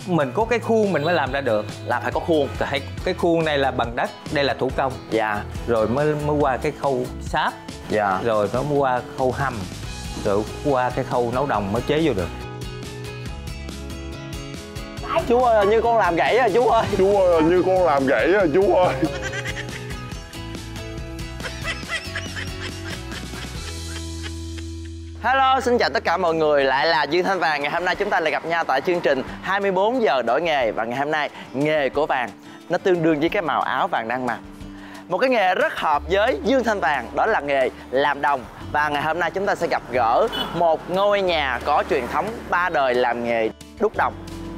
Mình có cái khuôn mình mới làm ra được. Là phải có khuôn. Cái khuôn này là bằng đất, đây là thủ công. Dạ. Rồi mới qua cái khâu sáp. Dạ. Rồi nó mới qua khâu hầm. Rồi qua cái khâu nấu đồng mới chế vô được. Chú ơi, như con làm gãy rồi chú ơi. Chú ơi, như con làm gãy rồi chú ơi. Hello, xin chào tất cả mọi người, lại là Dương Thanh Vàng. Ngày hôm nay chúng ta lại gặp nhau tại chương trình 24 giờ đổi nghề. Và ngày hôm nay, nghề của Vàng nó tương đương với cái màu áo Vàng đang mặc. Một cái nghề rất hợp với Dương Thanh Vàng, đó là nghề làm đồng. Và ngày hôm nay chúng ta sẽ gặp gỡ một ngôi nhà có truyền thống 3 đời làm nghề đúc đồng.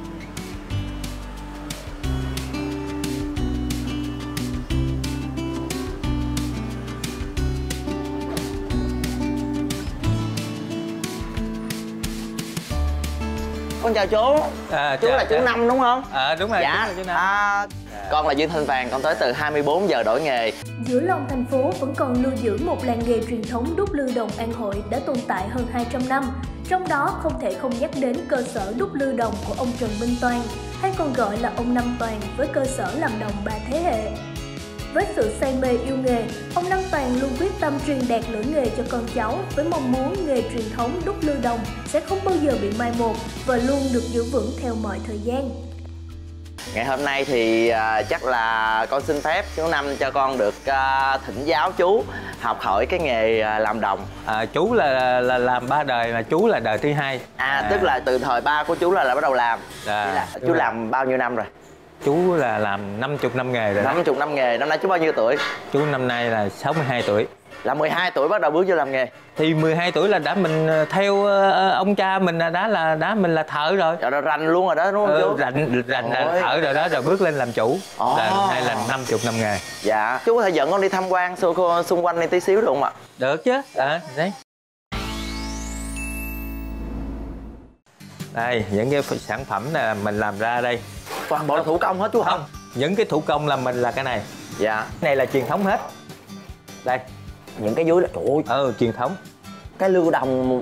Con chào chú. Chú là chú Năm đúng không? Đúng rồi. Dạ. Chú Năm. Con là Dương Thanh Vàng, con tới từ 24 giờ đổi nghề. Giữa lòng thành phố vẫn còn lưu giữ một làng nghề truyền thống đúc lư đồng An Hội đã tồn tại hơn 200 năm. Trong đó không thể không nhắc đến cơ sở đúc lư đồng của ông Trần Minh Toàn, hay còn gọi là ông Năm Toàn, với cơ sở làm đồng 3 thế hệ. Với sự say mê yêu nghề, ông Năm Toàn luôn quyết tâm truyền đạt lửa nghề cho con cháu, với mong muốn nghề truyền thống đúc lư đồng sẽ không bao giờ bị mai một và luôn được giữ vững theo mọi thời gian. Ngày hôm nay thì chắc là con xin phép chú Năm cho con được thỉnh giáo chú học hỏi cái nghề làm đồng. Chú là làm 3 đời, mà chú là đời thứ 2. Tức là từ thời ba của chú là bắt đầu làm. Chú làm bao nhiêu năm rồi? Chú là làm 50 năm nghề rồi. 50 năm nghề. Năm nay chú bao nhiêu tuổi? Chú năm nay là 62 tuổi. Là 12 tuổi bắt đầu bước vô làm nghề. Thì 12 tuổi là đã mình theo ông cha mình đã mình là thợ rồi. Rồi rành luôn rồi đó đúng không chú? Rành là thợ rồi đó, rồi bước lên làm chủ. Hay là 50 năm nghề. Dạ. Chú có thể dẫn con đi tham quan xung quanh đây tí xíu được không ạ? Được chứ. Đấy. Đây, những cái sản phẩm này mình làm ra đây. Toàn bộ là thủ công hết chú hả? Không, những cái thủ công là mình là cái này. Dạ. Cái này là truyền thống hết. Đây. Những cái dưới là trời ơi. Truyền thống. Cái lưu đồng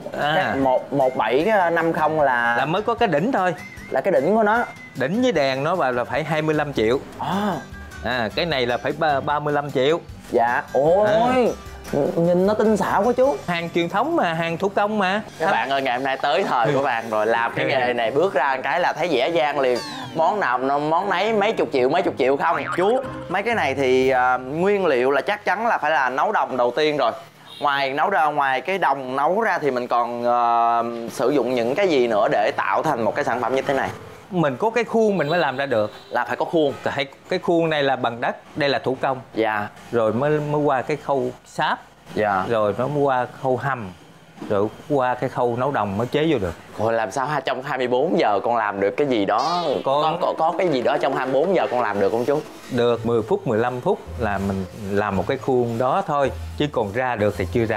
1750 là mới có cái đỉnh thôi. Là cái đỉnh của nó. Đỉnh với đèn nó là phải 25 triệu. Cái này là phải 35 triệu. Dạ. Ôi. Nhìn nó tinh xảo quá chú. Hàng truyền thống mà, hàng thủ công mà. Các bạn ơi, ngày hôm nay tới thời của bạn rồi. Làm cái nghề này bước ra cái là thấy dễ dàng liền. Món nào món nấy mấy chục triệu không. Chú, mấy cái này thì nguyên liệu là chắc chắn là phải là nấu đồng đầu tiên rồi. Ngoài cái đồng nấu ra thì mình còn sử dụng những cái gì nữa để tạo thành một cái sản phẩm như thế này? Mình có cái khuôn mình mới làm ra được. Là phải có khuôn. Cái khuôn này là bằng đất, đây là thủ công. Dạ. Rồi mới qua cái khâu sáp. Dạ. Rồi nó mới qua khâu hầm. Rồi qua cái khâu nấu đồng mới chế vô được. Rồi làm sao trong 24 giờ con làm được cái gì đó? Có cái gì đó trong 24 giờ con làm được không chú? Được, 10 phút, 15 phút là mình làm một cái khuôn đó thôi. Chứ còn ra được thì chưa ra.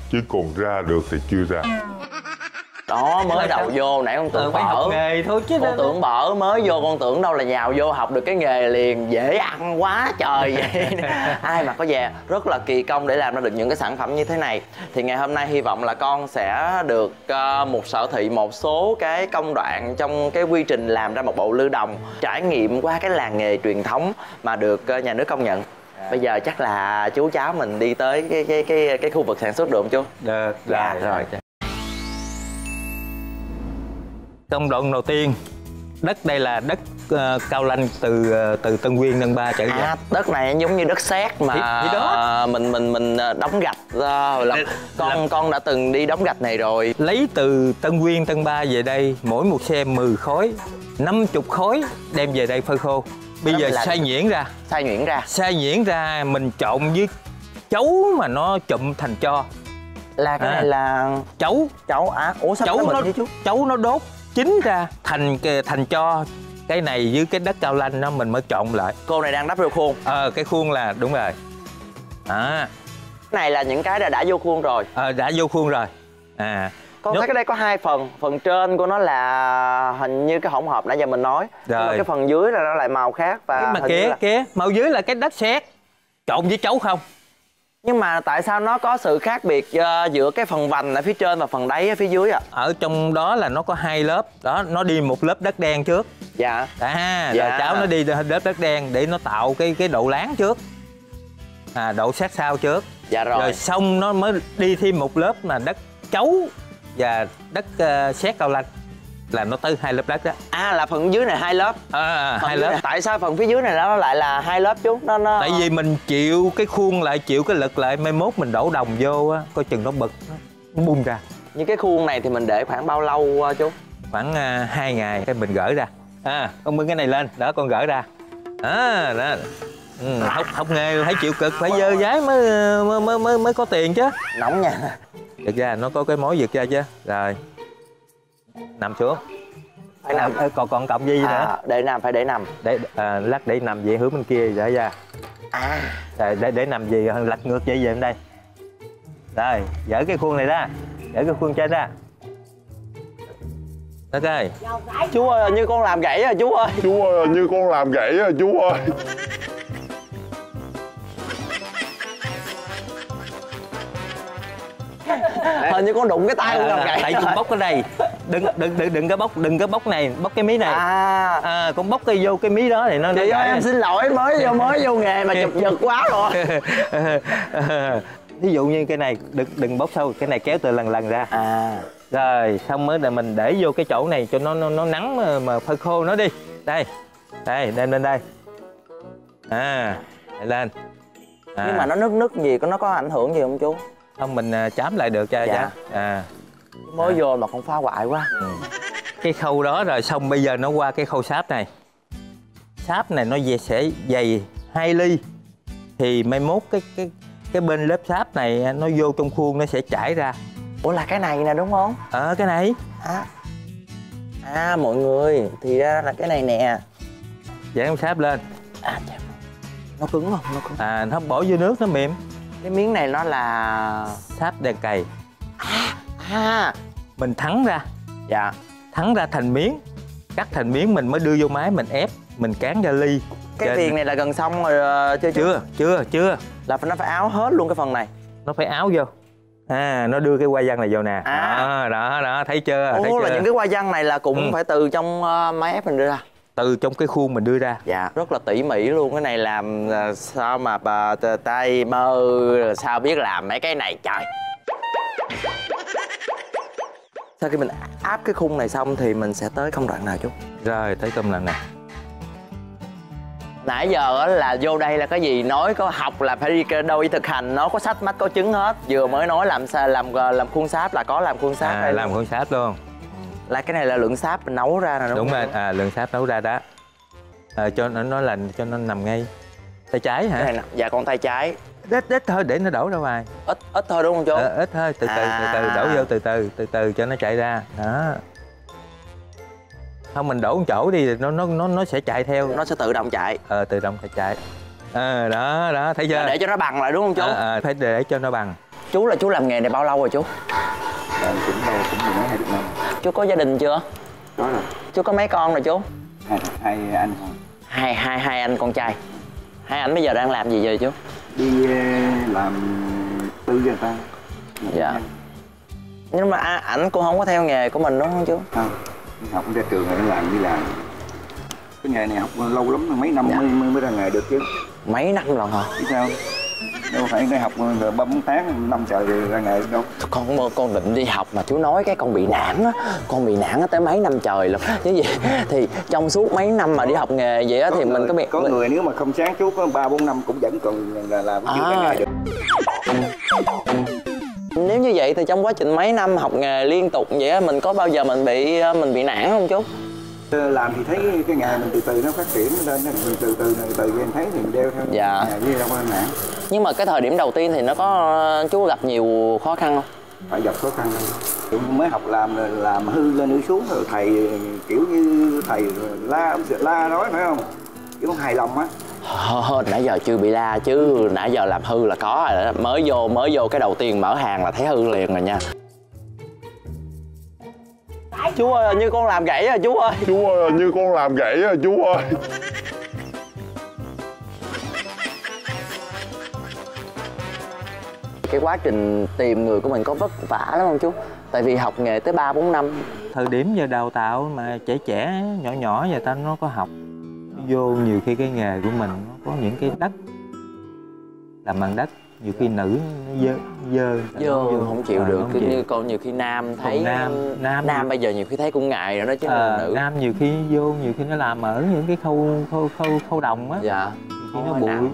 Đó, mới đầu vô nãy con tưởng bở nghề thôi chứ. Con tưởng bở mới vô, con tưởng đâu là nhào vô học được cái nghề liền, dễ ăn quá trời vậy. Ai mà có về rất là kỳ công để làm ra được những cái sản phẩm như thế này. Thì ngày hôm nay hy vọng là con sẽ được sở thị một số cái công đoạn trong cái quy trình làm ra một bộ lư đồng, trải nghiệm qua cái làng nghề truyền thống mà được nhà nước công nhận. Bây giờ chắc là chú cháu mình đi tới cái khu vực sản xuất được không chú? Được. Rồi. Công đoạn đầu tiên, đất đây là đất cao lanh từ Tân Nguyên Nâng Ba trở về. Đất này giống như đất sét mà thì đó. Mình đóng gạch con đã từng đi đóng gạch này rồi. Lấy từ Tân Nguyên Tân Ba về đây, mỗi một xe 10 khối, 50 khối đem về đây phơi khô. Bây giờ xay nhuyễn ra mình trộn với chấu mà nó chụm thành tro. Là cái này là chấu. Ủa sao chấu nó đốt chín ra thành tro. Cái này với cái đất cao lanh nó mình mới trộn lại. Cô này đang đắp vô khuôn. Cái khuôn là đúng rồi. Cái này là những cái đã vô khuôn rồi. Đã vô khuôn rồi. Con thấy cái đây có 2 phần. Phần trên của nó là hình như cái hỗn hợp nãy giờ mình nói. Rồi. Nhưng mà cái phần dưới là nó lại màu khác. Và mà kìa, màu dưới là cái đất sét trộn với chấu không. Nhưng mà tại sao nó có sự khác biệt giữa cái phần vành ở phía trên và phần đáy ở phía dưới ạ? Ở trong đó là nó có 2 lớp. Đó, nó đi một lớp đất đen trước. Dạ. Rồi cháu nó đi lớp đất đen để nó tạo cái độ láng trước, độ sát sao trước. Dạ rồi. Rồi xong nó mới đi thêm một lớp mà đất chấu và đất sét cao lanh, là nó tới 2 lớp đất đó. Là phần dưới này 2 lớp. 2 lớp. Tại sao phần phía dưới này nó lại là 2 lớp chú? Nó tại vì mình chịu cái khuôn lại, chịu cái lực lại, mai mốt mình đổ đồng vô á, coi chừng nó bật, nó bung ra. Như cái khuôn này thì mình để khoảng bao lâu chú? Khoảng 2 ngày cái mình gỡ ra. Con bưng cái này lên, đó con gỡ ra. Đó. Học nghề phải chịu cực, phải dơ dái mới có tiền chứ. Nóng nha. Thực ra nó có cái mối giật ra chứ. Rồi nằm xuống. Phải nằm. Còn cọng gì nữa? Để nằm, phải để nằm. Lắc để nằm vậy, hướng bên kia để ra. Rồi để nằm gì, lật ngược vậy về bên đây. Rồi dỡ cái khuôn này ra, dỡ cái khuôn trên ra. Ok. Chú ơi, như con làm gãy rồi chú ơi. Chú ơi, như con làm gãy rồi chú ơi. Hình như con đụng cái tay con làm gãy. Tại con bóc cái đây. Đừng có bóc này, bóc cái mí này. Con bóc vô cái mí đó thì nó. Chị ơi, em xin lỗi, mới vô nghề mà chụp giật quá rồi. Ví dụ như cái này đừng bóc sâu, cái này kéo từ lần ra. Rồi xong mới là mình để vô cái chỗ này cho nó nắng mà phơi khô nó đi. Đây đem lên đây. Để lên. Nhưng mà nó nứt gì, nó có ảnh hưởng gì không chú? Không, mình chám lại được cho. Mới vô mà con phá hoại quá. Cái khâu đó rồi xong bây giờ nó qua cái khâu sáp này. Sáp này nó sẽ dày 2 ly. Thì mai mốt cái bên lớp sáp này nó vô trong khuôn nó sẽ chảy ra. Ủa là cái này nè đúng không? Cái này. Mọi người, thì ra là cái này nè. Dán con sáp lên. Nó cứng không? Nó cứng. Nó bỏ vô nước nó mềm. Cái miếng này nó là sáp đèn cày. Mình thắng ra. Dạ. Thắng ra thành miếng. Cắt thành miếng mình mới đưa vô máy mình ép, mình cán ra ly. Cái viền này là gần xong rồi chưa. Là nó phải áo hết luôn cái phần này. Nó phải áo vô. Nó đưa cái hoa văn này vô nè. Đó, thấy chưa? Là những cái hoa văn này là cũng phải từ trong máy ép mình đưa ra. Từ trong cái khuôn mình đưa ra. Dạ, rất là tỉ mỉ luôn. Cái này làm sao mà bà tay mơ sao biết làm mấy cái này trời. Sau khi mình áp cái khung này xong thì mình sẽ tới công đoạn nào chú? Rồi, tới công đoạn này. Nãy giờ là vô đây là cái gì nói có học là phải đi đâu đi thực hành, nó có sách mách có chứng hết. Vừa mới nói làm khuôn sáp là có làm khuôn sáp đây. Làm khuôn sáp luôn. Là cái này là lượng sáp mình nấu ra nè đúng không? Đúng rồi, lượng sáp nấu ra đó. Cho nó nằm ngay tay trái hả? Dạ con tay trái. Ít thôi để nó đổ ra ngoài. Ít thôi đúng không chú? Ít thôi, từ từ đổ vô từ từ cho nó chạy ra. Đó. Không mình đổ một chỗ đi nó sẽ chạy theo. Nó sẽ tự động chạy. Tự động sẽ chạy. Đó, thấy chưa? Để cho nó bằng lại đúng không chú? Phải để cho nó bằng. Chú làm nghề này bao lâu rồi chú? Cũng mười mấy 20 năm. Chú có gia đình chưa? Có rồi. Chú có mấy con rồi chú? Hai anh thôi. Hai anh con trai. Hai anh bây giờ đang làm gì vậy chú? Đi làm tư cho người ta. Dạ. Nhưng mà ảnh cũng không có theo nghề của mình đúng không chú? Không, học ra trường rồi đi làm. Cái nghề này học lâu lắm, mấy năm mới ra nghề được chứ. Mấy năm rồi hả? Biết sao? Đâu phải đi học 3-4 tháng, 5 trời rồi ra nghề đâu. Con định đi học mà chú nói cái con bị nản á. Con bị nản tới mấy năm trời lắm. Chứ gì? Thì trong suốt mấy năm mà đi học nghề vậy á thì mình có bị... Có người nếu mà không sáng suốt có 3-4 năm cũng vẫn còn là chưa ra nghề được. Nếu như vậy thì trong quá trình mấy năm học nghề liên tục vậy á, mình có bao giờ mình bị nản không chú? Làm thì thấy cái nghề mình từ từ nó phát triển lên, mình từ em thấy thì mình đeo theo. Dạ. Với đâu có nản. Nhưng mà cái thời điểm đầu tiên thì nó có chú gặp nhiều khó khăn không? Phải gặp khó khăn thôi. Mới học làm hư lên hư xuống rồi thầy kiểu như thầy la nói phải không? Chứ không hài lòng á. Nãy giờ chưa bị la chứ nãy giờ làm hư là có rồi đó. Mới vô cái đầu tiên mở hàng là thấy hư liền rồi nha. Chú ơi, như con làm gãy rồi chú ơi. Chú ơi, như con làm gãy rồi chú ơi. Cái quá trình tìm người của mình có vất vả lắm không chú? Tại vì học nghề tới 3-4 năm. Thời điểm giờ đào tạo mà trẻ nhỏ người ta nó có học vô, nhiều khi cái nghề của mình nó có những cái đất làm bằng đất, nhiều khi nữ nó dơ không chịu được. Cứ như con nhiều khi nam thấy nam bây giờ nhiều khi thấy cũng ngại rồi đó chứ nữ. Nam nhiều khi vô, nhiều khi nó làm ở những cái khâu đồng á. Dạ. Nhiều khi nó bụi,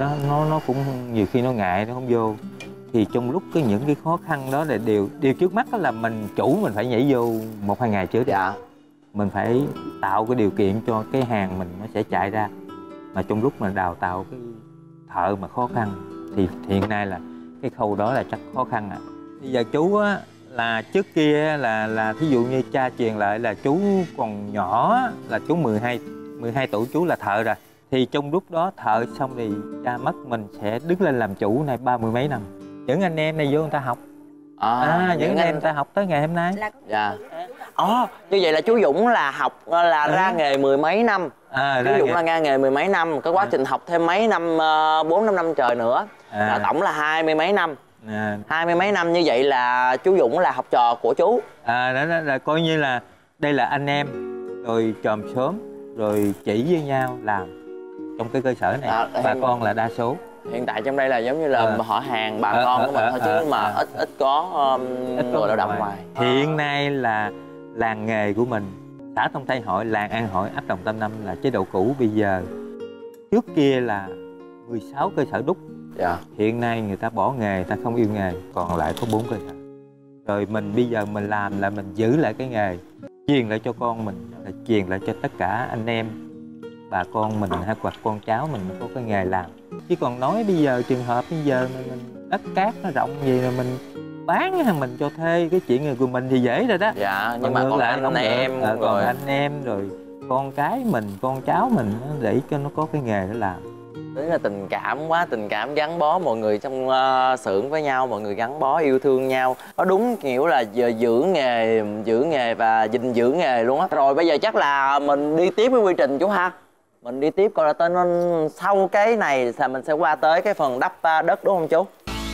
nó cũng nhiều khi nó ngại, nó không vô. Thì trong lúc những cái khó khăn đó là điều trước mắt đó là mình mình phải nhảy vô 1-2 ngày trước. Dạ. Mình phải tạo cái điều kiện cho cái hàng mình nó sẽ chạy ra. Mà trong lúc mà đào tạo cái thợ mà khó khăn thì hiện nay là cái khâu đó là chắc khó khăn ạ. Bây giờ chú á là trước kia là thí dụ như cha truyền lại là chú còn nhỏ là chú 12 tuổi chú là thợ rồi. Thì trong lúc đó thợ xong thì cha mất, mình sẽ đứng lên làm chủ này 30 mấy năm. Những anh em này vô người ta học. Những anh em người ta học tới ngày hôm nay. Dạ. Như vậy là chú Dũng là học là ra nghề 10 mấy năm. Chú Dũng là ra nghề 10 mấy năm. Cái quá trình học thêm mấy năm, 4-5 năm trời nữa là tổng là 20 mấy năm. 20 mấy năm như vậy là chú Dũng là học trò của chú. Đó là coi như là đây là anh em rồi chòm xóm rồi chỉ với nhau làm trong cái cơ sở này. Bà con là đa số. Hiện tại trong đây là giống như là họ hàng bà con của mình thôi, chứ mà ít có người lao động ngoài. Hiện nay là làng nghề của mình, xã Thông Tây Hội, làng An Hội, ấp Đồng Tâm Năm là chế độ cũ. Bây giờ trước kia là 16 cơ sở đúc. Dạ. Hiện nay người ta bỏ nghề, người ta không yêu nghề, còn lại có 4 cơ sở. Rồi mình bây giờ mình làm là mình giữ lại cái nghề, truyền lại cho con mình, là truyền lại cho tất cả anh em bà con mình hay hoặc con cháu mình có cái nghề làm. Chứ còn nói bây giờ trường hợp bây giờ mình đất cát nó rộng gì rồi mình bán hay mình cho thuê, cái chuyện người của mình thì dễ rồi đó. Dạ, nhưng mà còn anh em rồi còn anh em rồi con cái mình, con cháu mình để cho nó có cái nghề để làm. Đấy là tình cảm quá, tình cảm gắn bó mọi người trong xưởng với nhau, mọi người gắn bó yêu thương nhau. Nó đúng kiểu là giờ giữ nghề và gìn giữ nghề luôn á. Rồi bây giờ chắc là mình đi tiếp với quy trình chú ha. Mình đi tiếp coi là tên sau cái này thì mình sẽ qua tới cái phần đắp đất đúng không chú?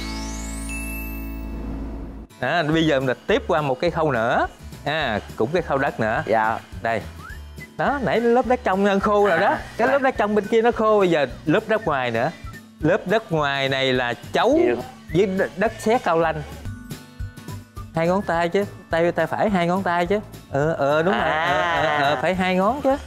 Bây giờ mình tiếp qua một cái khâu nữa, cũng cái khâu đất nữa. Dạ. Đây. Đó, nãy lớp đất trong nó khô rồi đó. Cái lớp đất trong bên kia nó khô, bây giờ lớp đất ngoài nữa. Lớp đất ngoài này là chấu với đất sét cao lanh. 2 ngón tay chứ, tay phải 2 ngón tay chứ. Đúng rồi. Phải 2 ngón chứ.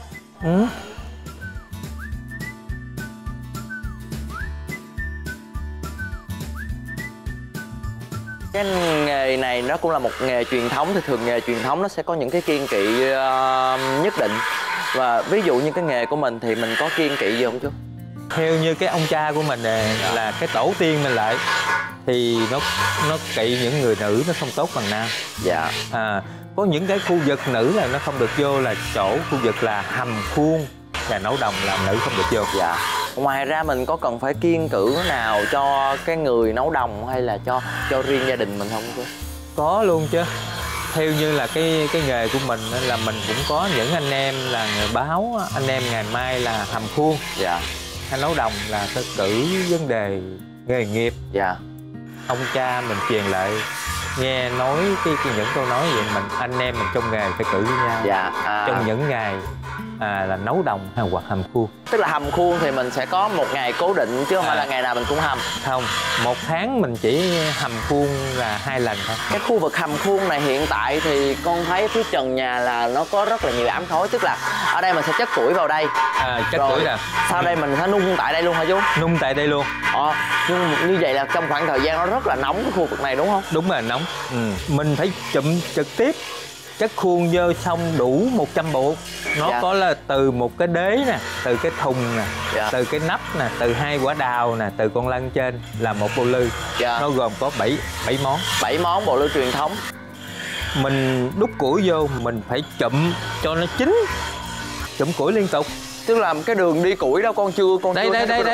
Cái nghề này nó cũng là một nghề truyền thống, thì thường nghề truyền thống nó sẽ có những cái kiêng kỵ nhất định. Và ví dụ như cái nghề của mình thì mình có kiêng kỵ gì không chú? Theo như cái ông cha của mình là cái tổ tiên mình lại thì nó kỵ những người nữ nó không tốt bằng nam. Dạ. Có những cái khu vực nữ là nó không được vô, là chỗ khu vực là hầm khuôn và nấu đồng là nữ không được vô. Dạ. Ngoài ra mình có cần phải kiêng cữ nào cho cái người nấu đồng hay là cho riêng gia đình mình không chú? Có luôn chứ. Theo như là cái nghề của mình là mình cũng có những anh em là người báo anh em ngày mai là hầm khuôn. Dạ. Hay nấu đồng là phải cử vấn đề nghề nghiệp. Dạ. Ông cha mình truyền lại nghe nói những câu nói vậy, mình anh em mình trong nghề phải cử với nhau. Dạ. Trong những ngày là nấu đồng hay hoặc hầm khuôn. Tức là hầm khuôn thì mình sẽ có một ngày cố định chứ không phải là ngày nào mình cũng hầm. Không, 1 tháng mình chỉ hầm khuôn là 2 lần thôi. Cái khu vực hầm khuôn này hiện tại thì con thấy phía trần nhà là nó có rất là nhiều ám khói. Tức là ở đây mình sẽ chất củi vào đây. Chất củi nè. Sau đây mình sẽ nung tại đây luôn hả chú? Nung tại đây luôn. Nhưng như vậy là trong khoảng thời gian nó rất là nóng cái khu vực này đúng không? Đúng rồi, nóng. Mình phải chụm trực tiếp chất khuôn vô xong đủ 100 bộ. Nó có là từ một cái đế nè, từ cái thùng nè, từ cái nắp nè, từ 2 quả đào nè, từ con lân trên là một bộ lư. Nó gồm có 7 món. 7 món bộ lư truyền thống. Mình đút củi vô, mình phải chụm cho nó chín. Chụm củi liên tục. Tức là cái đường đi củi đâu con chưa đây.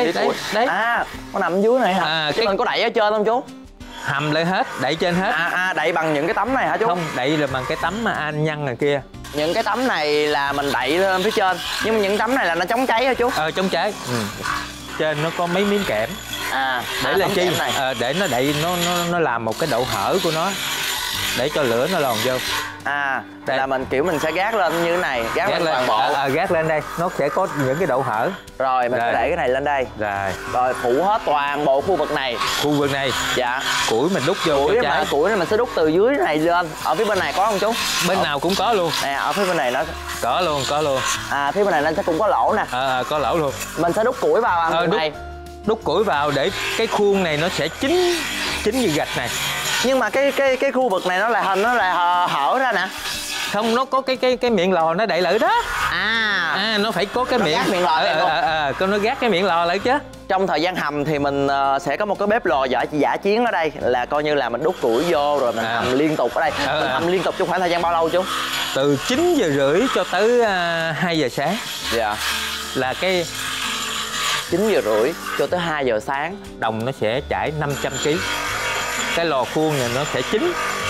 Nó nằm dưới này hả? Chứ mình có đẩy ở trên không chú? Hầm lại hết, đẩy trên hết. Đẩy bằng những cái tấm này hả chú? Không, đẩy là bằng cái tấm mà anh nhăn này kia. Những cái tấm này là mình đẩy lên phía trên. Nhưng mà những tấm này là nó chống cháy hả chú? Chống cháy. Trên nó có mấy miếng kẽm. Để là chi? Để nó đậy, nó làm một cái độ hở của nó. để cho lửa nó lòn vô. Đây là mình kiểu mình sẽ gác lên như thế này, gác lên toàn bộ. Gác lên đây, nó sẽ có những cái độ hở. Rồi mình sẽ để cái này lên đây. Rồi phủ hết toàn bộ khu vực này. Khu vực này. Dạ. Củi mình đút vô. Củi này mình sẽ đút từ dưới này lên. Ở phía bên này có không chú? Bên nào cũng có luôn. Nè, ở phía bên này nó có luôn. Phía bên này nó sẽ cũng có lỗ nè. Có lỗ luôn. Mình sẽ đút củi vào này. Đút củi vào để cái khuôn này nó sẽ chín như gạch này. Nhưng mà cái khu vực này nó lại hở ra nè. Không, nó có cái miệng lò nó đậy lại đó. Nó phải có cái miệng lò nó gác cái miệng lò lại chứ. Trong thời gian hầm thì mình sẽ có một cái bếp lò giả chiến ở đây, là coi như là mình đút củi vô rồi mình hầm liên tục ở đây. Mình hầm liên tục trong khoảng thời gian bao lâu chú? Từ 9 giờ rưỡi cho tới 2 giờ sáng. Dạ. Là cái 9 giờ rưỡi cho tới 2 giờ sáng. Đồng nó sẽ chảy 500 kg. Cái lò khuôn này nó sẽ chín.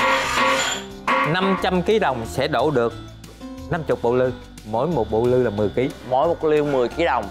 500 kg đồng sẽ đổ được 50 bộ lư. Mỗi một bộ lư là 10 kg. Mỗi một liêu 10 kg đồng.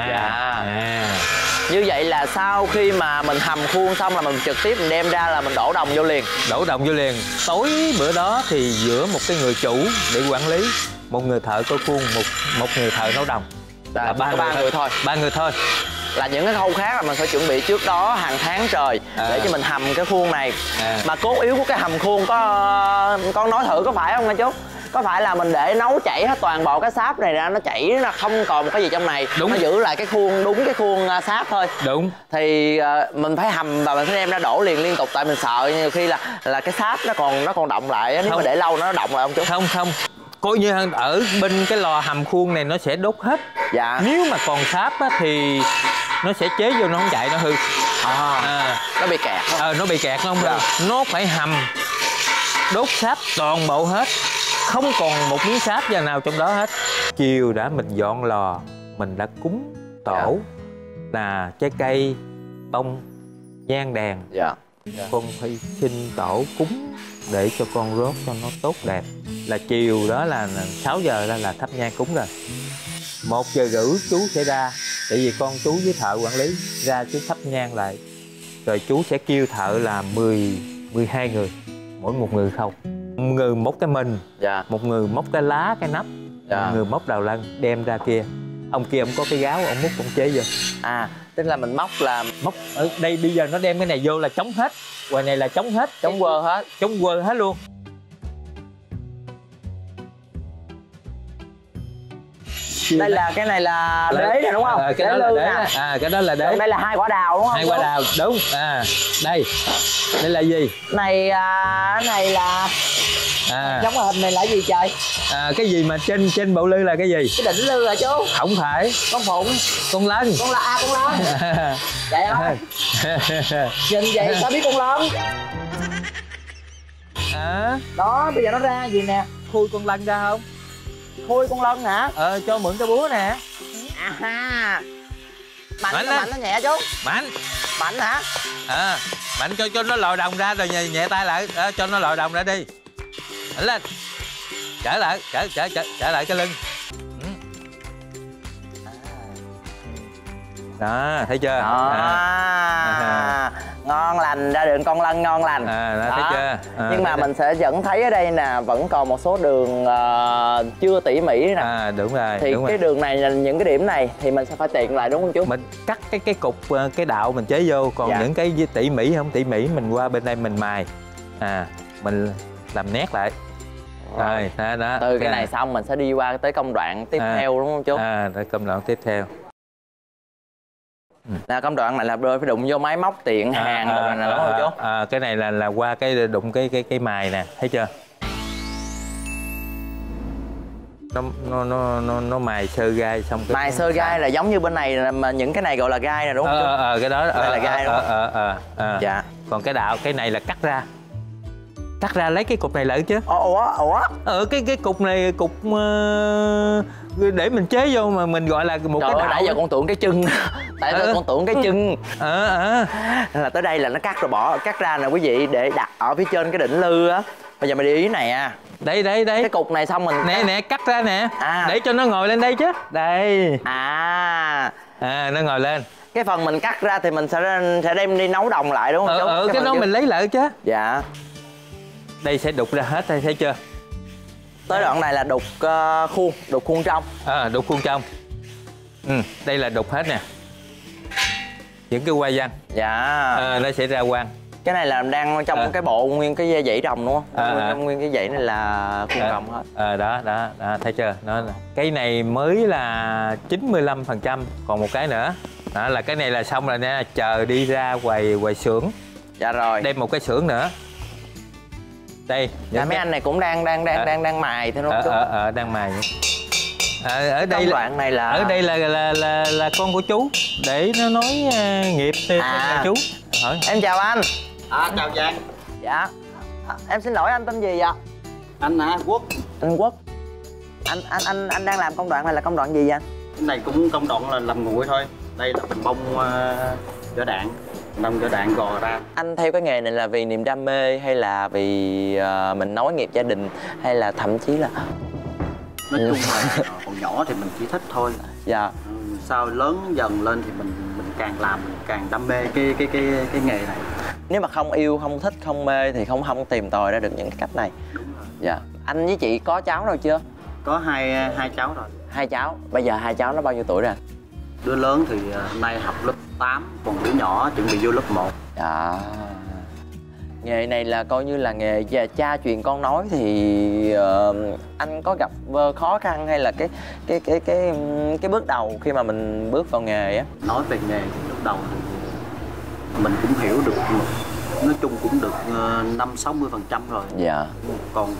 Như vậy là sau khi mà mình hầm khuôn xong là mình trực tiếp mình đem ra là mình đổ đồng vô liền. Tối bữa đó thì giữa một cái người chủ để quản lý, một người thợ coi khuôn, một người thợ nấu đồng, là ba người thôi. 3 người thôi. Là những cái khâu khác là mình phải chuẩn bị trước đó hàng tháng trời để cho mình hầm cái khuôn này. Mà cốt yếu của cái hầm khuôn con nói thử có phải không nghe chú? Có phải là mình để nấu chảy hết toàn bộ cái sáp này ra, nó chảy nó không còn một cái gì trong này. Đúng. Nó giữ lại cái khuôn, đúng cái khuôn sáp thôi. Đúng. Thì mình phải hầm và mình phải đem ra đổ liền liên tục, tại mình sợ nhiều khi là cái sáp nó còn động lại. Nếu mà để lâu nó động lại không chú? Không. Coi như ở bên cái lò hầm khuôn này nó sẽ đốt hết. Dạ. Nếu mà còn sáp á, thì nó sẽ chế vô, nó không chạy, nó hư. Nó bị kẹt không? Nó bị kẹt không? Dạ. Nó phải hầm đốt sáp toàn bộ hết, không còn một miếng sáp ra nào trong đó hết. Chiều đã mình dọn lò, mình đã cúng tổ là trái cây, bông, nhang đèn. Dạ. Con phải xin tổ cúng để cho con rốt cho nó tốt đẹp. Là chiều đó là 6 giờ ra là thắp nhang cúng rồi. 1 giờ rưỡi chú sẽ ra, tại vì con chú với thợ quản lý ra chú thắp nhang lại. Rồi chú sẽ kêu thợ là 12 người, mỗi một người không. Một người móc cái mình, một người móc cái lá, cái nắp, một người móc đầu lân đem ra kia. Ông kia ông có cái gáo, ông múc ông chế vô. Tức là mình móc ở đây bây giờ nó đem cái này vô là chống hết. Ngoài này là chống hết, chống quơ hết luôn. Đây là cái này là đế nè đúng không? Cái đó là đế. Cái đó là đế. Đây là 2 quả đào đúng không? 2 quả đào, đúng. Đây là gì? Này là giống hình này là gì trời? Cái gì mà trên bộ lư là cái gì? Cái đỉnh lư hả chú? Không phải. Con phụng. Con lân. Con lân. Vậy thôi. Nhìn vậy sao biết con lân? Đó, bây giờ nó ra gì nè? Khui con lân ra không? Khui con lân hả? Cho mượn cái búa nè. Mạnh nó nhẹ chú. Mạnh hả? Mạnh cho nó lòi đồng ra rồi nhẹ tay lại. Cho nó lòi đồng ra đi. Mạnh lên. Trở lại cái lưng. Đó, thấy chưa? Ngon lành, ra đường con lân ngon lành. Thấy chưa? Nhưng mà mình sẽ vẫn thấy ở đây nè, vẫn còn một số đường chưa tỉ mỉ nè. Đúng rồi. Thì cái đường này, những cái điểm này thì mình sẽ phải tiện lại đúng không chú? Mình cắt cái cục, cái đạo mình chế vô. Còn những cái tỉ mỉ không tỉ mỉ mình qua bên đây mình mài. Mình làm nét lại. Rồi, đó. Từ cái này xong mình sẽ đi qua tới công đoạn tiếp theo đúng không chú? Tới công đoạn tiếp theo. Là công đoạn này là phải đụng vô máy móc tiện hàng rồi nè đúng không chú? Cái này là qua cái đụng cái mài nè, thấy chưa? Nó mài sơ gai xong cái mài sơ gai là giống như bên này mà những cái này gọi là gai nè đúng không chú? Cái đó đây là gai đúng không? Dạ. Còn cái này là cắt ra lấy cái cục này lại chứ. Cái cục này cục để mình chế vô mà mình gọi là một cái đạo. Nãy giờ con tưởng cái chân. Con tưởng cái chân. Là tới đây là nó cắt ra nè quý vị, để đặt ở phía trên cái đỉnh lư á. Bây giờ mày để ý này đây cái cục này xong mình nè cắt ra nè. Để cho nó ngồi lên đây chứ. Đây. Nó ngồi lên. Cái phần mình cắt ra thì mình sẽ đem đi nấu đồng lại đúng không chú? Cái đó mình lấy lại chứ. Dạ. đây sẽ đục ra hết, thấy chưa? Tới đoạn này là đục khuôn trong. Đục khuôn trong. Đây là đục hết nè, những cái hoa văn. Dạ. Nó sẽ ra quang. Cái này là đang trong cái bộ nguyên cái dãy rồng đúng không? Nguyên cái dãy này là khuôn rồng hết. Đó, thấy chưa? Cái này mới là 95%, còn một cái nữa. Đó là cái này là xong rồi nha, chờ đi ra ngoài xưởng. Dạ rồi. Đem một cái xưởng nữa. Đây. Dạ, mấy anh này cũng đang mài thế đúng không? Đang mài. Ở đây đoạn này là ở đây là con của chú để nó nói nghiệp chú. Hỏi. Em chào anh. Chào Giang. Dạ. Em xin lỗi, anh tên gì vậy? Anh hả? Quốc. Anh Quốc. Anh đang làm công đoạn này là công đoạn gì vậy anh? Cái này cũng công đoạn là làm nguội thôi. Đây là bình bông vỏ đạn, nông vỏ đạn gò ra. Anh theo cái nghề này là vì niềm đam mê hay là vì mình nối nghiệp gia đình hay là thậm chí là nói chung là còn nhỏ thì mình chỉ thích thôi. Dạ. Sau lớn dần lên thì mình càng làm mình càng đam mê cái nghề này. Nếu mà không yêu, không thích, không mê thì không tìm tòi ra được những cái cách này. Đúng rồi. Dạ. Anh với chị có cháu rồi chưa? Có hai cháu rồi. 2 cháu. Bây giờ 2 cháu nó bao nhiêu tuổi rồi? Đứa lớn thì hôm nay học lớp 8, còn đứa nhỏ chuẩn bị vô lớp 1. Dạ. Nghề này là coi như là nghề cha truyền con nói thì anh có gặp khó khăn hay là cái bước đầu khi mà mình bước vào nghề á? Nói về nghề thì lúc đầu thì mình cũng hiểu được, nói chung cũng được 50-60% rồi. Dạ. Còn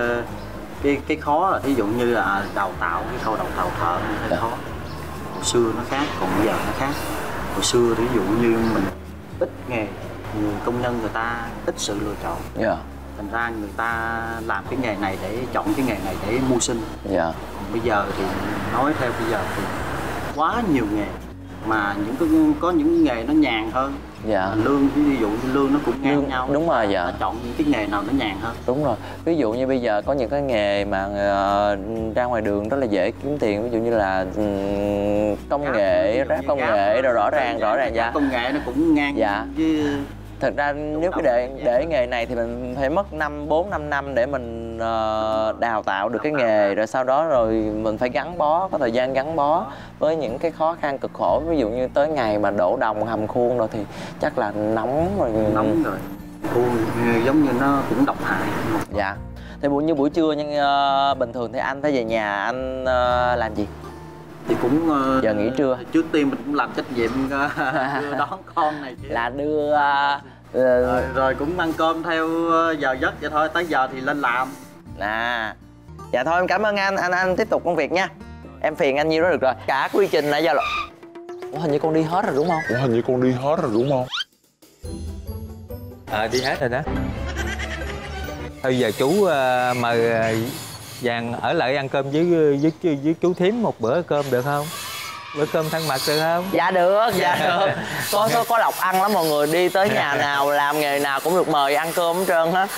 cái khó là ví dụ như là đào tạo, cái khâu đào tạo thợ hơi khó. Hồi xưa nó khác, còn bây giờ nó khác. Hồi xưa ví dụ như mình ít nghề, người công nhân người ta ít sự lựa chọn. Dạ. Thành ra người ta làm cái nghề này để chọn cái nghề này để mưu sinh. Dạ. Còn bây giờ thì nói theo bây giờ thì quá nhiều nghề, mà có những nghề nó nhàn hơn. Dạ. Lương ví dụ như lương nó cũng ngang nhau. Đúng rồi. Dạ. Chọn những cái nghề nào nó nhàn hơn. Đúng rồi. Ví dụ như bây giờ có những cái nghề mà ra ngoài đường rất là dễ kiếm tiền, ví dụ như là công nghệ, ráp công nghệ rồi rõ ràng dạ. Công nghệ nó cũng ngang. Dạ. Chứ thật ra nếu cái để nghề này thì mình phải mất 4-5 năm để mình đào tạo được cái nghề, rồi sau đó rồi mình phải gắn bó, có thời gian gắn bó với những cái khó khăn cực khổ. Ví dụ như tới ngày mà đổ đồng hầm khuôn rồi thì chắc là nóng rồi. Khuôn giống như nó cũng độc hại. Dạ. Thì như buổi trưa nhưng bình thường thì anh phải về nhà anh làm gì? Thì cũng giờ nghỉ trưa. Trước tiên mình cũng làm trách nhiệm đưa đón con này chứ. Là đưa rồi cũng ăn cơm theo giờ giấc vậy thôi, tới giờ thì lên làm. Dạ thôi em cảm ơn anh tiếp tục công việc nha. Em phiền anh nhiêu đó được rồi. Cả quy trình nãy giờ là hình như con đi hết rồi đúng không? Đi hết rồi đó. Bây giờ chú mời Giang ở lại ăn cơm với chú thím một bữa cơm được không? Bữa cơm thân mật được không? Dạ được. Có lộc ăn lắm, mọi người đi tới nhà nào làm nghề nào cũng được mời ăn cơm hết trơn hết.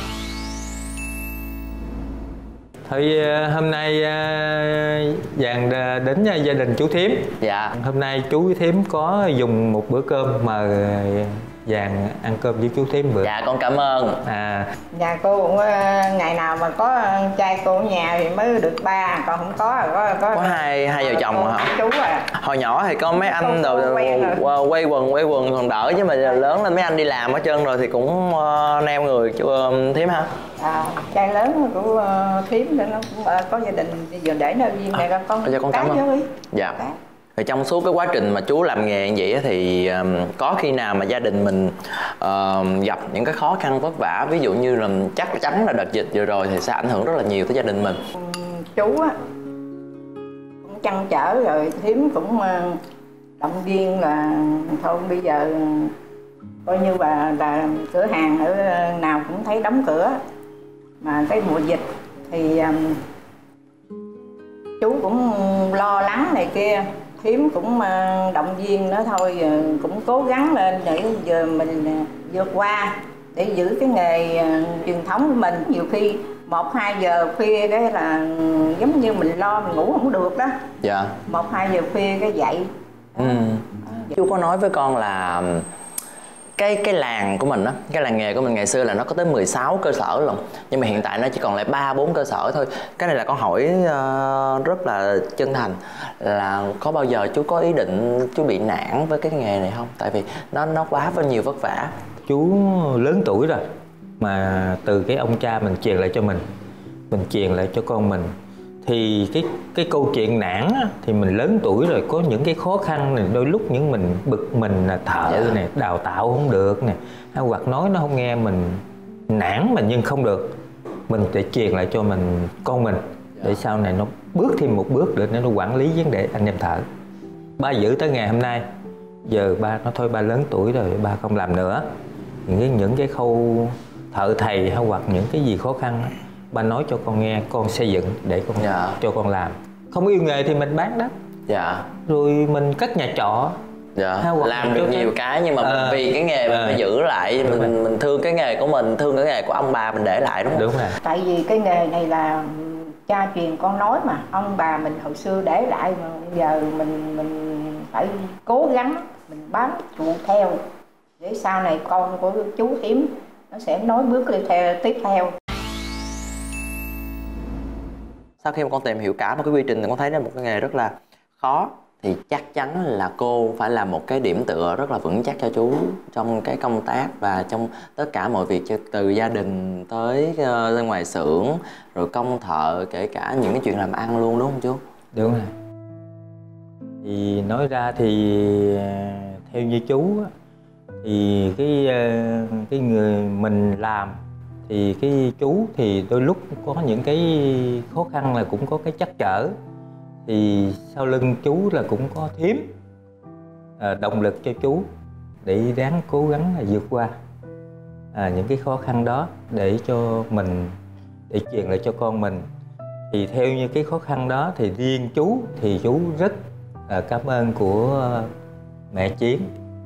Thôi hôm nay Giang đến gia đình chú thím. Dạ. Hôm nay chú thím có dùng một bữa cơm mời Giang ăn cơm với chú thím bữa. Dạ con cảm ơn. Nhà cô cũng ngày nào mà có trai cô ở nhà thì mới được 3, còn không có hai vợ chồng hả? Chú à. Hồi nhỏ thì có mấy anh rồi quay quần còn đỡ, chứ mà lớn lên mấy anh đi làm hết trơn rồi thì cũng neo người chú thím ha. Trai lớn của thím nó cũng có gia đình, bây giờ để nơi riêng này con cảm ơn. Dạ. Thì trong suốt cái quá trình mà chú làm nghề như vậy thì có khi nào mà gia đình mình gặp những cái khó khăn vất vả, ví dụ như là chắc chắn là đợt dịch vừa rồi thì sẽ ảnh hưởng rất là nhiều tới gia đình mình? Chú á cũng trăn trở rồi, thím cũng động viên là thôi bây giờ coi như là cửa hàng ở nào cũng thấy đóng cửa, mà cái mùa dịch thì chú cũng lo lắng này kia. Thím cũng động viên nó thôi, cũng cố gắng lên để giờ mình vượt qua để giữ cái nghề truyền thống của mình. Nhiều khi 1-2 giờ khuya cái là giống như mình lo mình ngủ không được đó. Dạ. 1-2 giờ khuya cái dậy. Chú có nói với con là cái làng của mình á, cái làng nghề của mình ngày xưa là nó có tới 16 cơ sở lận, nhưng mà hiện tại nó chỉ còn lại 3-4 cơ sở thôi. Cái này là con hỏi rất là chân thành, là có bao giờ chú có ý định chú bị nản với cái nghề này không? Tại vì nó quá nhiều vất vả. Chú lớn tuổi rồi mà từ cái ông cha mình truyền lại cho mình truyền lại cho con mình, thì cái câu chuyện nản á, thì mình lớn tuổi rồi có những cái khó khăn này, đôi lúc những mình bực mình là thợ này, đào tạo không được nè, hoặc nói nó không nghe, mình nản mà nhưng không được, mình sẽ truyền lại cho con mình để sau này nó bước thêm một bước để nó quản lý vấn đề anh em thợ. Ba giữ tới ngày hôm nay, giờ ba nói thôi ba lớn tuổi rồi, ba không làm nữa. Những cái khâu thợ thầy hay hoặc những cái gì khó khăn đó, ba nói cho con nghe, con xây dựng để con cho con làm. Không yêu nghề thì mình bán đất, rồi mình cất nhà trọ, làm được nhiều cái, nhưng mà vì cái nghề mình phải giữ lại, mình thương cái nghề của mình, thương cái nghề của ông bà mình để lại, đúng không? Đúng rồi. Tại vì cái nghề này là cha truyền con nói mà, ông bà mình hồi xưa để lại, mà bây giờ mình phải cố gắng mình bám trụ theo để sau này con của chú Thiểm nó sẽ nói bước tiếp theo. Sau khi mà con tìm hiểu cả một cái quy trình thì con thấy đó một cái nghề rất là khó, thì chắc chắn là cô phải là một cái điểm tựa rất là vững chắc cho chú trong cái công tác và trong tất cả mọi việc, từ gia đình tới ngoài xưởng, rồi công thợ, kể cả những cái chuyện làm ăn luôn, đúng không chú? Đúng rồi. Thì nói ra thì theo như chú á, thì cái người mình làm thì cái chú thì đôi lúc có những cái khó khăn là cũng có cái trắc trở, thì sau lưng chú là cũng có Thiểm động lực cho chú để ráng cố gắng là vượt qua những cái khó khăn đó để cho mình, để truyền lại cho con mình. Thì theo như cái khó khăn đó thì riêng chú thì chú rất cảm ơn của mẹ Chiến,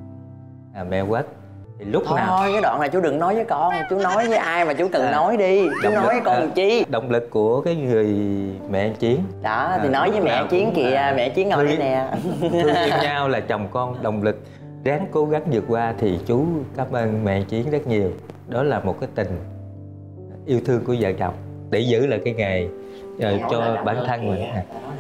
mẹ Quách. Thì lúc thôi nào cái đoạn này chú đừng nói với con, chú nói với ai mà chú cần nói đi, chú nói với con làm chi. Động lực của cái người mẹ Chiến đó thì nói với mẹ Chiến kìa, mẹ Chiến ngồi đây nè. Thương yêu nhau là chồng con, động lực ráng cố gắng vượt qua, thì chú cảm ơn mẹ Chiến rất nhiều. Đó là một cái tình yêu thương của vợ chồng để giữ lại cái nghề cho bản thân mình.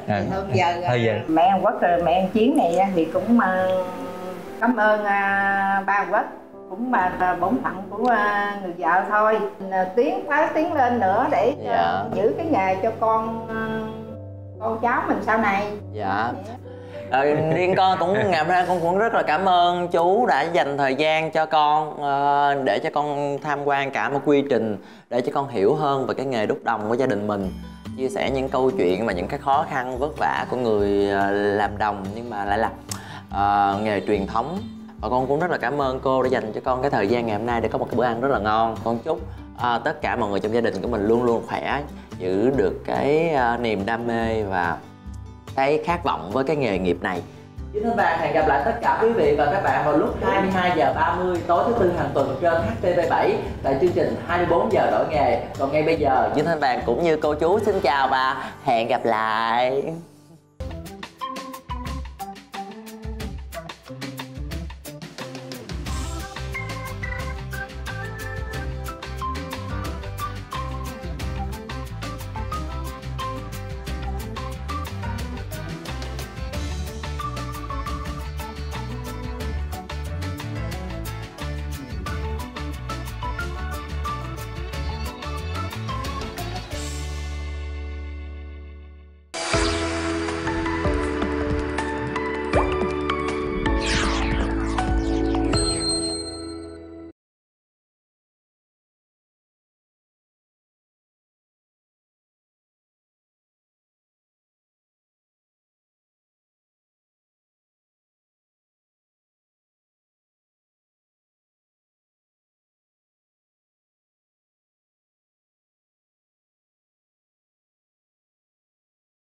Giờ mẹ Quách rồi mẹ Chiến này thì cũng cảm ơn ba Quách, cũng mà bổn phận của người vợ thôi, tiến lên nữa để giữ cái nghề cho con cháu mình sau này. Riêng con cũng ngày hôm nay con cũng rất là cảm ơn chú đã dành thời gian cho con, để cho con tham quan cả một quy trình, để cho con hiểu hơn về cái nghề đúc đồng của gia đình mình, chia sẻ những câu chuyện và những cái khó khăn vất vả của người làm đồng nhưng mà lại là nghề truyền thống. Và con cũng rất là cảm ơn cô đã dành cho con cái thời gian ngày hôm nay để có một cái bữa ăn rất là ngon. Con chúc tất cả mọi người trong gia đình của mình luôn luôn khỏe, giữ được cái niềm đam mê và cái khát vọng với cái nghề nghiệp này. Chính Thanh Vàng hẹn gặp lại tất cả quý vị và các bạn vào lúc 22h30 tối thứ Tư hàng tuần trên HTV7 tại chương trình 24 giờ đổi nghề. Còn ngay bây giờ, Chính Thanh Vàng cũng như cô chú xin chào và hẹn gặp lại.